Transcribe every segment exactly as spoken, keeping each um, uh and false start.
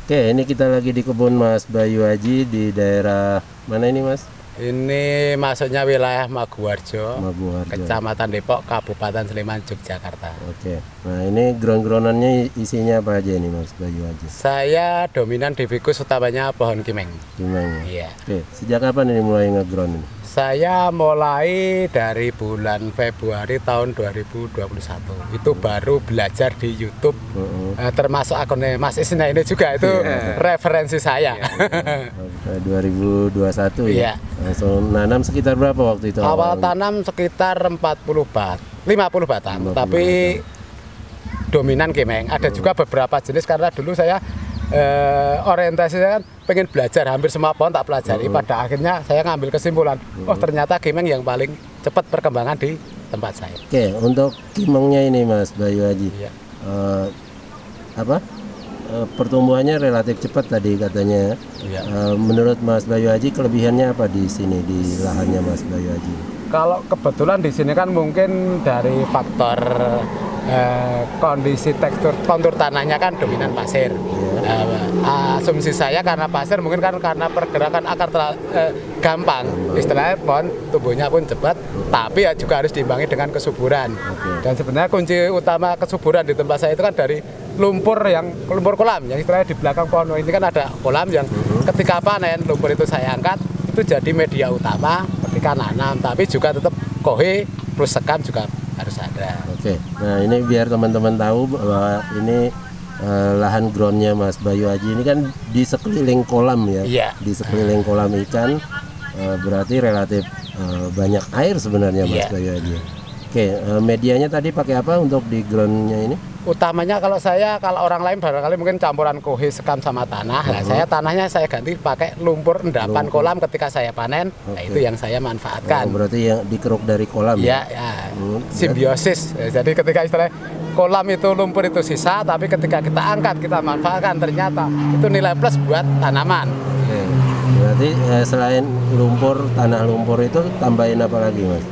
Oke, ini kita lagi di kebun Mas Bayu Aji di daerah mana ini, Mas? Ini masuknya wilayah Maguwarjo, Maguwarjo. Kecamatan Depok, Kabupaten Sleman, Yogyakarta. Oke, nah ini ground-groundannya isinya apa aja ini, Mas Bayu Aji? Saya dominan di fikus utamanya pohon kimeng. Kimeng. Iya. Oke, sejak kapan ini mulai nge-ground ini? Saya mulai dari bulan Februari tahun dua ribu dua puluh satu. Itu baru belajar di YouTube, Uh-uh. eh, termasuk akunnya Mas Isna ini juga itu Yeah. referensi saya. Oke, dua ribu dua puluh satu ya? Iya. Langsung nanam sekitar berapa waktu itu? Awal tanam sekitar empat puluh bat, lima puluh batang, lima puluh tapi dominan kimeng. Ada juga beberapa jenis karena dulu saya eh, orientasinya kan pengen belajar hampir semua pohon tak pelajari. Pada akhirnya saya ngambil kesimpulan, oh ternyata kimeng yang paling cepat perkembangan di tempat saya. Oke, untuk kimengnya ini Mas Bayu Aji, Iya. eh, apa? Eh, pertumbuhannya relatif cepat tadi katanya. Iya. Eh, menurut Mas Bayu Aji kelebihannya apa di sini di lahannya Mas Bayu Aji? Kalau kebetulan di sini kan mungkin dari faktor eh, kondisi tekstur kontur tanahnya kan dominan pasir. Eh, asumsi saya karena pasir mungkin kan karena pergerakan akar terlalu eh, gampang. Istilahnya pohon tumbuhnya pun cepat, tapi ya juga harus diimbangi dengan kesuburan. Dan sebenarnya kunci utama kesuburan di tempat saya itu kan dari lumpur yang lumpur kolam yang istilahnya di belakang pohon ini kan ada kolam yang ketika panen lumpur itu saya angkat itu jadi media utama ketika nanam, tapi juga tetap kohe plus sekam juga harus ada. Oke, nah ini biar teman-teman tahu bahwa ini eh, lahan groundnya Mas Bayu Aji ini kan di sekeliling kolam ya, Iya. di sekeliling kolam ikan, eh, berarti relatif eh, banyak air sebenarnya Mas Iya. Bayu Aji. Oke, eh, medianya tadi pakai apa untuk di groundnya ini? Utamanya kalau saya, kalau orang lain barangkali mungkin campuran kohe sekam sama tanah. Nah, saya tanahnya saya ganti pakai lumpur endapan Lumpur. kolam ketika saya panen. Nah, Oke. itu yang saya manfaatkan. Oh, berarti yang dikeruk dari kolam Ya, ya? ya. Hmm, Simbiosis. Jadi ketika istilah kolam itu lumpur itu sisa, tapi ketika kita angkat, kita manfaatkan, ternyata itu nilai plus buat tanaman. Oke, berarti eh, selain lumpur, tanah lumpur itu tambahin apa lagi Mas?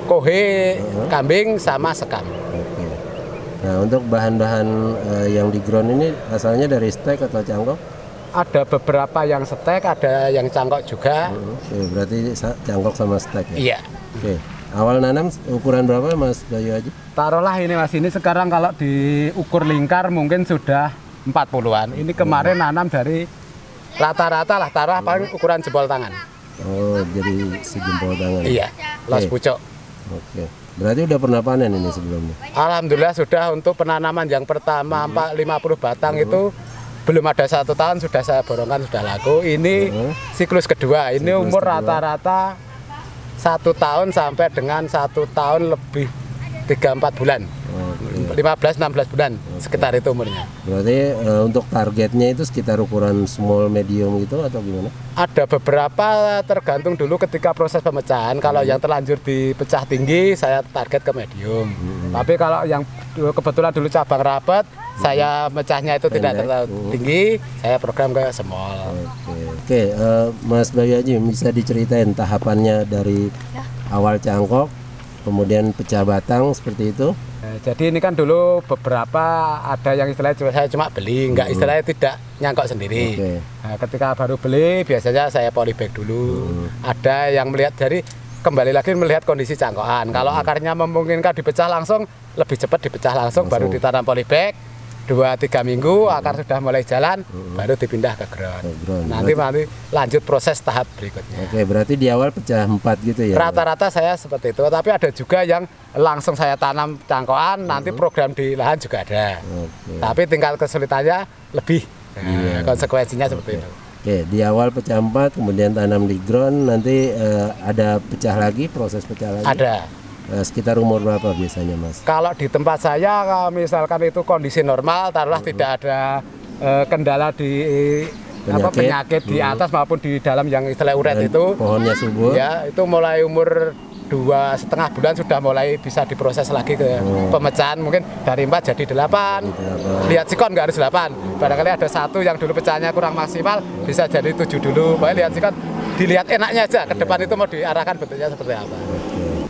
Kohe, kambing, sama sekam. Oke. Nah untuk bahan-bahan eh, yang di ground ini asalnya dari stek atau cangkok? Ada beberapa yang stek, ada yang cangkok juga. Oke, berarti sa- cangkok sama stek ya? Iya. Oke, awal nanam ukuran berapa Mas Bayu Aji? Taruhlah ini Mas, ini sekarang kalau diukur lingkar mungkin sudah empat puluhan. Ini kemarin nanam dari rata-rata lah, taruh paling ukuran jempol tangan. Oh, jadi sejempol tangan. Iya, los Oke. pucuk. Oke, berarti udah pernah panen ini sebelumnya? Alhamdulillah sudah untuk penanaman yang pertama empat lima puluh batang itu belum ada satu tahun sudah saya borongkan sudah laku. Ini Mhm. siklus kedua. Ini Siklus umur kedua. rata-rata satu tahun sampai dengan satu tahun lebih tiga empat bulan, Oke. lima belas enam belas bulan sekitar itu umurnya. Berarti eh, untuk targetnya itu sekitar ukuran small medium gitu atau gimana? Ada beberapa tergantung dulu ketika proses pemecahan. Kalau yang terlanjur dipecah tinggi, saya target ke medium. Tapi kalau yang dulu- kebetulan dulu cabang rapat, saya mecahnya itu tidak Pendek. terlalu Hmm. tinggi, saya program ke small. Oke, Oke eh, Mas Bayu Aji bisa diceritain tahapannya dari awal cangkok, kemudian pecah batang seperti itu? Nah, jadi ini kan dulu beberapa ada yang istilahnya cuma- saya cuma beli, enggak istilahnya tidak nyangkok sendiri. Oke. Nah, ketika baru beli biasanya saya polybag dulu. Ada yang melihat dari kembali lagi melihat kondisi cangkokan. Kalau akarnya memungkinkan dipecah langsung, lebih cepat dipecah langsung, baru Langsung. ditanam polybag. Dua tiga minggu akar sudah mulai jalan, baru dipindah ke ground. Ke ground. Nanti nanti lanjut proses tahap berikutnya. Oke, berarti di awal pecah empat gitu ya? Rata-rata saya seperti itu, tapi ada juga yang langsung saya tanam cangkokan, nanti program di lahan juga ada. Oke. Tapi tinggal kesulitannya lebih. Nah, Iya. konsekuensinya seperti itu. Oke, di awal pecah empat, kemudian tanam di ground, nanti eh, ada pecah lagi, proses pecah lagi? Ada. Eh, sekitar umur berapa biasanya Mas? Kalau di tempat saya, kalau misalkan itu kondisi normal, taruhlah tidak ada eh, kendala di apa, Penyakit. penyakit di atas maupun di dalam yang istilah uret Dan itu, pohonnya subur? ya itu mulai umur dua setengah bulan sudah mulai bisa diproses lagi ke Oh. pemecahan, mungkin dari empat jadi delapan. delapan. Lihat sikon nggak harus delapan, barangkali ada satu yang dulu pecahnya kurang maksimal bisa jadi tujuh dulu. Pokoknya lihat sikon, dilihat enaknya aja ke depan itu mau diarahkan bentuknya seperti apa. Oke.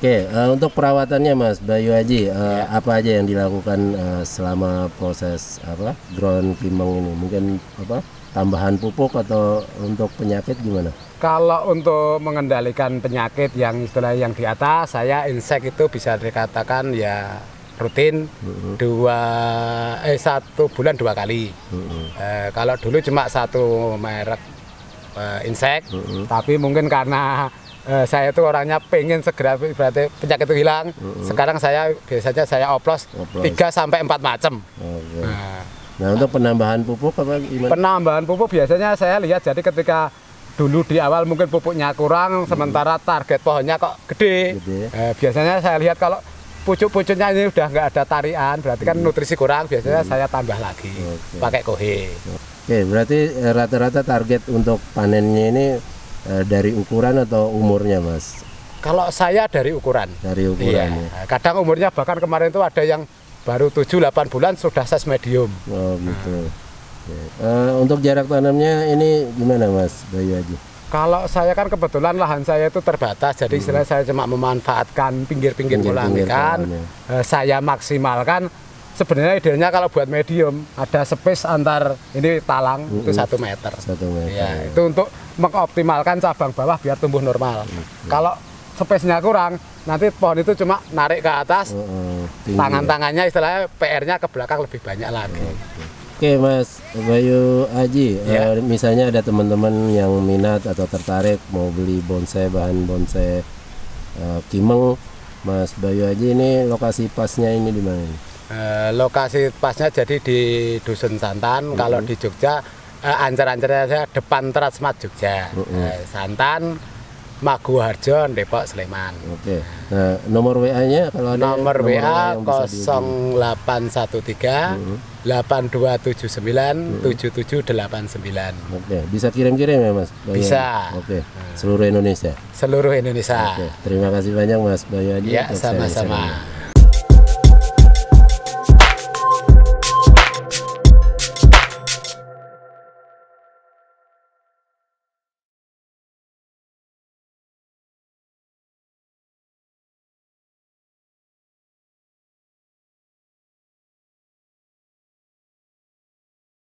Oke, uh, untuk perawatannya Mas Bayu Haji, uh, ya. apa aja yang dilakukan uh, selama proses apa drone Kimeng ini? Mungkin apa tambahan pupuk atau untuk penyakit gimana? Kalau untuk mengendalikan penyakit yang istilah yang di atas, saya insek itu bisa dikatakan ya rutin uh-huh. dua eh satu bulan dua kali. Uh-huh. Eh, kalau dulu cuma satu merek eh, insek, uh-huh. tapi mungkin karena Uh, saya itu orangnya pengen segera berarti penyakit itu hilang. Uh -uh. Sekarang saya biasanya saya oplos tiga sampai empat macam. Okay. Nah, nah, untuk penambahan pupuk apa gimana? Penambahan pupuk biasanya saya lihat jadi ketika dulu di awal mungkin pupuknya kurang, uh -huh. sementara target pohonnya kok gede. gede. Uh, biasanya saya lihat kalau pucuk-pucuknya ini udah nggak ada tarian, berarti kan uh -huh. nutrisi kurang. Biasanya uh -huh. saya tambah lagi okay. pakai kohe. Oke, okay, berarti rata-rata target untuk panennya ini dari ukuran atau umurnya Mas? Kalau saya dari ukuran. Dari ukuran. Iya. Kadang umurnya bahkan kemarin itu ada yang baru tujuh delapan bulan sudah size medium. Oh gitu. Nah. Uh, untuk jarak tanamnya ini gimana Mas Bayu Haji? Kalau saya kan kebetulan lahan saya itu terbatas, jadi istilahnya hmm. saya cuma memanfaatkan pinggir-pinggir kolam ikan. Uh, saya maksimalkan. Sebenarnya idealnya kalau buat medium ada space antar ini talang mm-hmm. itu satu meter. Satu meter. Ya, itu untuk mengoptimalkan cabang bawah biar tumbuh normal. Mm-hmm. Kalau space-nya kurang, nanti pohon itu cuma narik ke atas, mm-hmm. tangan-tangannya istilahnya P R-nya ke belakang lebih banyak lagi. Mm-hmm. Oke Mas Bayu Haji, ya. uh, misalnya ada teman-teman yang minat atau tertarik mau beli bonsai, bahan bonsai uh, Kimeng, Mas Bayu Haji ini lokasi pasnya ini di mana? Uh, lokasi pasnya jadi di Dusun Santan. Uh -huh. Kalau di Jogja uh, ancar-ancarnya saya depan Transmart Jogja. Uh -huh. uh, Santan, Maguwarjo, Depok, Sleman. Oke. Okay. Nah, nomor W A-nya kalau ada nomor, nomor W A nol delapan satu tiga delapan dua tujuh sembilan tujuh tujuh delapan sembilan. Oke, okay. Bisa kirim-kirim ya Mas? Bayu? Bisa. Oke. Okay. Seluruh Indonesia. Seluruh Indonesia. Oke. Okay. Terima kasih banyak Mas Bayu Haji. Ya, sama-sama.